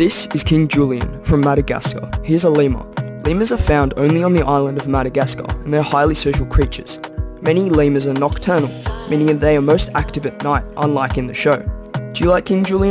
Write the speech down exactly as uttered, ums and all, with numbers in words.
This is King Julien from Madagascar. He is a lemur. Lemurs are found only on the island of Madagascar, and they're highly social creatures. Many lemurs are nocturnal, meaning they are most active at night, unlike in the show. Do you like King Julien?